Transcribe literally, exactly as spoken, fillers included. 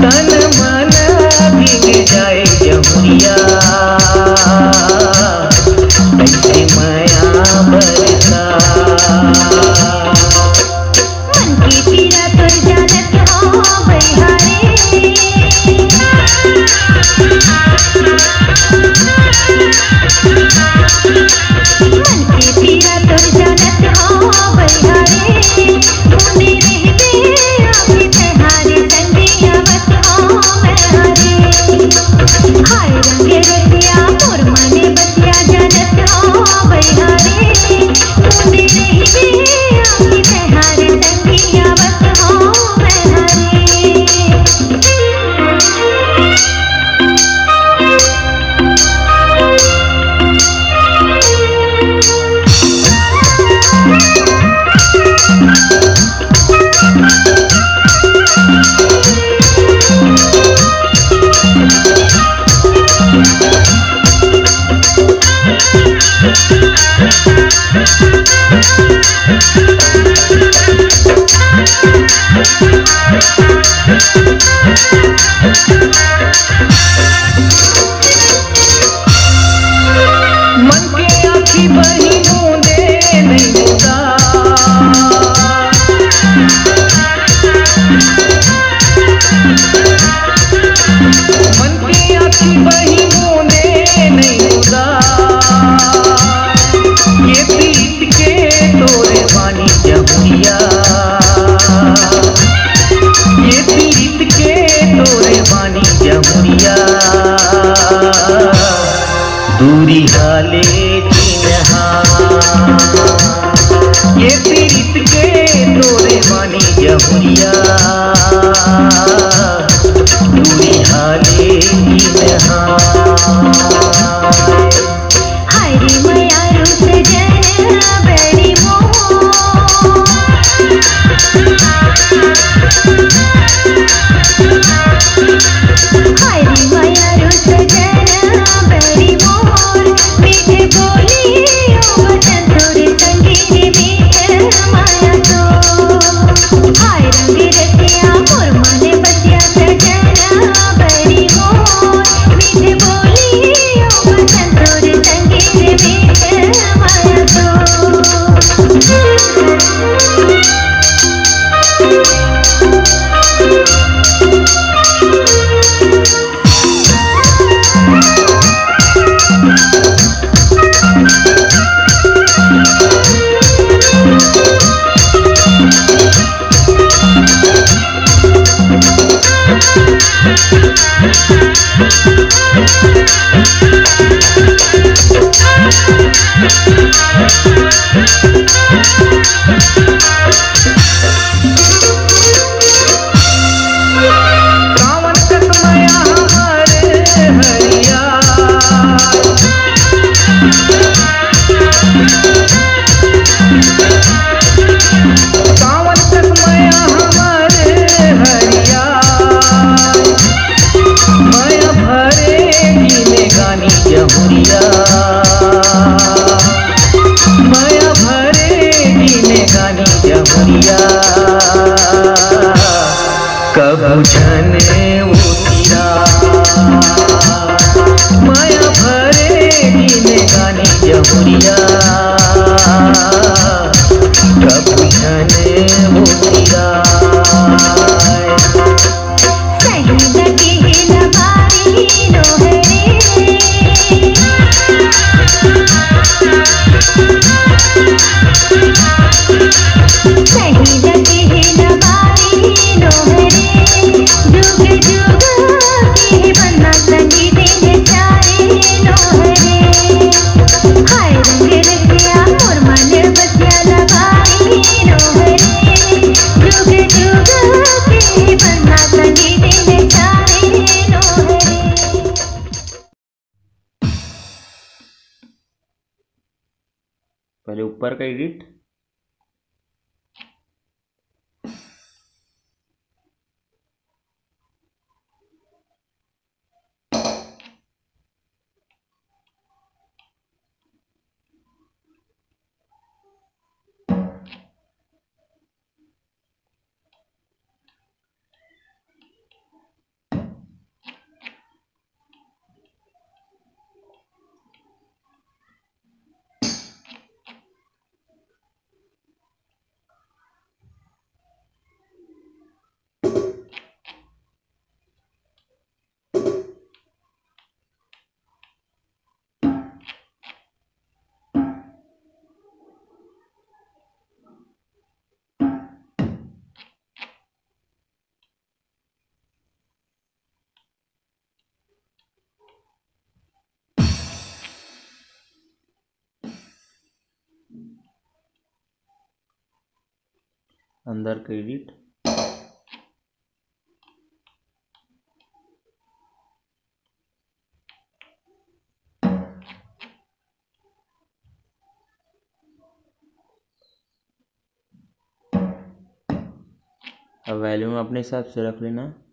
तन मन भीग जाए जमुरिया, कैसे माया बरसा। मन की पीड़ा तुर जानत हो बलिहारी, मन की पीड़ा तुर जानत हो बलिहारी, मुने रहबे आखी तहारे संगिया बस हो महरी। हाय रंग रतिया मोर मने बतिया जानत हो बलिहारी, मुने रहबे आखी तहारे संगिया बस हो महरी। मन के आखी बही बूंदे नहीं उदास, मन के आखी बही बूंदे नहीं उदास, ये प्रीत के तोरे वानी जमुरिया, ये प्रीत के तोरे वानी जमुरिया, दूरी हाले चिन्हा, ये प्रीत के तोरे वानी जमुरिया, दूरी हाले चिन्हा। हाय रे मैया रूस जन बड़ी मोह, हाय रे मैया रूस जन बड़ी मोर, मीठे बोली ओ वचन तोरे संगीत मीठे माया तो। हाय रंग रतिया मोर मने बतिया सजना बड़ी मोर, मीठे बोली ओ वचन तोरे संगीत मीठे माया तो। सावन तक माया हरे हरिया, सावन तक माया हमारे हरिया, माया भरे गिने गानी जमुरिया, माया भरे गिने गानी जमुरिया, कबू छने उतिरा, माया भरे गिने गानी जमुरिया, कबू छने उतिरा। सही लगी लबारी रोहरे, सही लगी लबारी रोहरे, जुग जुग की बन्ना संगी दिन चारे रोहरे। हाय रंग रतिया मोर मन बतिया लबारी रोहरे, जुग जुग की बन्ना संगी दिन चारे रोहरे। पहले ऊपर का एडिट, अंदर क्रेडिट, अब वैल्यू में अपने हिसाब से रख लेना।